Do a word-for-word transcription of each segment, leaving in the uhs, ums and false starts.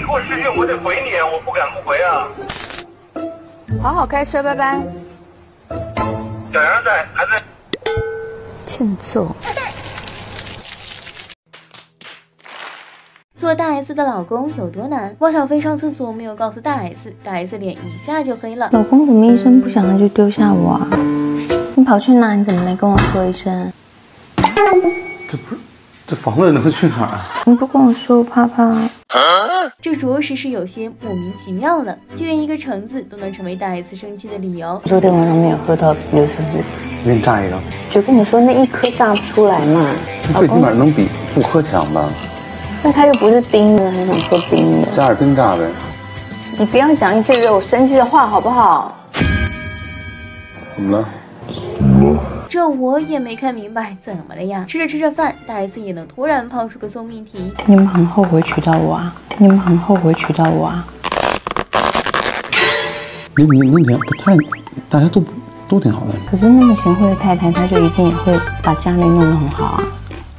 给我视频，我得回你，我不敢不回啊。 好好开车，拜拜。 小杨在，还在。 欠揍。 做大 S 的老公有多难？汪小菲上厕所没有告诉大 S， 大 S 脸一下就黑了。 老公怎么一声不响的就丢下我啊？你跑去哪？你怎么没跟我说一声？ 这不是，这房子能去哪儿啊？ 你不跟我说，我怕怕。 这着实是有些莫名其妙了，就连一个橙子都能成为大 S 生气的理由。 昨天晚上没有喝到柳橙汁， 我给你榨一个。 就跟你说那一颗榨不出来嘛。 最起码能比不喝强吧？ 那它又不是冰的，很想喝冰的。 加点冰榨呗。 你不要讲一些惹我生气的话好不好？ 怎么了？ 这我也没看明白，怎么了呀？吃着吃着饭，大 S 也能突然抛出个送命题。 你们很后悔娶到我啊？你们很后悔娶到我啊？ 你你那你不太，大家都都挺好的。 可是那么贤惠的太太，她就一定也会把家里弄得很好啊。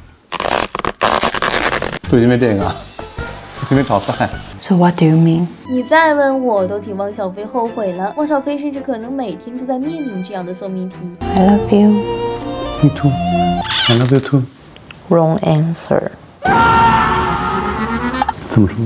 就因为这个，因为炒菜。 So what do you mean？ 你再问我都替汪小菲后悔了。汪小菲甚至可能每天都在面临这样的送命题。 I love you. Me too. I love you too. Wrong answer. 怎么说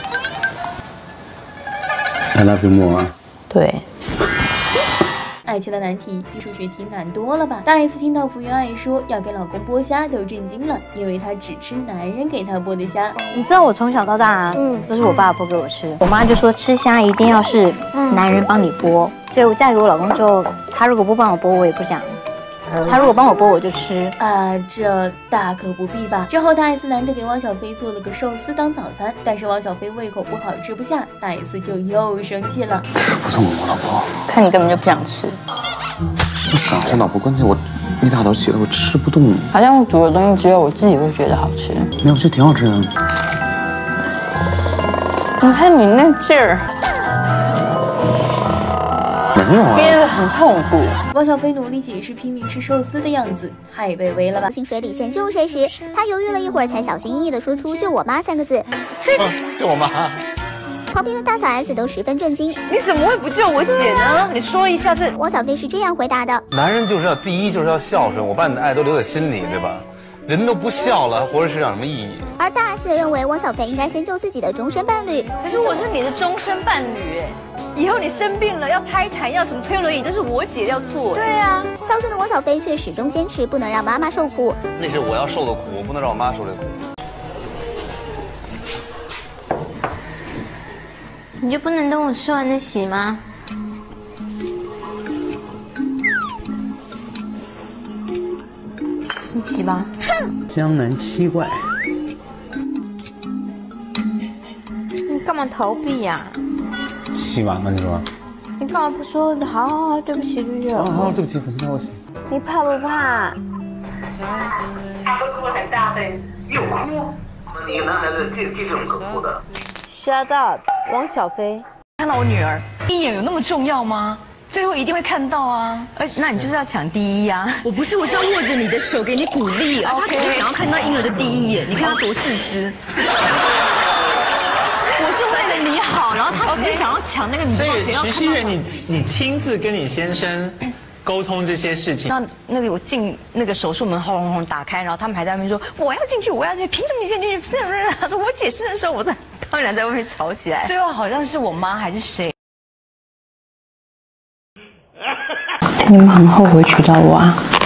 ？I love you more. 对。 爱情的难题比数学题难多了吧？大 S 听到福原爱说要给老公剥虾都震惊了，因为她只吃男人给她剥的虾。 你知道我从小到大，嗯，都是我爸剥给我吃。我妈就说吃虾一定要是男人帮你剥，所以我嫁给我老公之后，他如果不帮我剥，我也不讲。他如果帮我剥，我就吃。 啊，这大可不必吧。之后大 S 难得给汪小菲做了个寿司当早餐，但是汪小菲胃口不好吃不下，大 S 就又生气了。 吃不动我老婆， 看你根本就不想吃。 我想我老婆，关键我一大早起来我吃不动。 好像我煮的东西只有我自己会觉得好吃。 没有，我觉得挺好吃的。 你看你那劲儿。 没有啊， 憋得很痛苦。 汪小菲努力解释拼命吃寿司的样子，太卑微了吧？ 进水里先救谁时，他犹豫了一会儿，才小心翼翼地说出“救我妈”三个字。 救我妈！ 旁边的大小 S 都十分震惊。 你怎么会不救我姐呢？你说一下这。 汪小菲是这样回答的： 男人就是要第一就是要孝顺，我把你的爱都留在心里，对吧？人都不孝了，还活着世上有什么意义？ 而大 S 认为汪小菲应该先救自己的终身伴侣。 可是我是你的终身伴侣，哎。以后你生病了要拍痰要什么推轮椅，这是我姐要做。对啊， 孝顺的汪小菲却始终坚持不能让妈妈受苦。 那是我要受的苦，我不能让我妈受这苦。 你就不能等我吃完再洗吗？你洗吧。 江南七怪。 你干嘛逃避呀、啊？ 洗完了，你说？ 你干嘛不说好好好，对不起，对不起。 好好，对不起，等一下我洗。 你怕不怕？ 他都哭了很大声。 又哭？你一个男孩子这这种可哭的 ？Shut up， 汪小菲。 看到我女儿一眼有那么重要吗？最后一定会看到啊！而那你就是要抢第一呀、啊！我不是，我是要握着你的手给你鼓励，而他只是想要看到婴儿的第一眼。你看他多自私。我是为了你好，然后他只是想要抢那个你。 所以徐熙媛，你你亲自跟你先生沟通这些事情。 那那个我进那个手术门轰轰轰打开，然后他们还在那边说我要进去，我要进去，凭什么你先进去？他说我解释的时候，我在当然在外面吵起来。最后好像是我妈还是谁。 你们很后悔娶到我啊？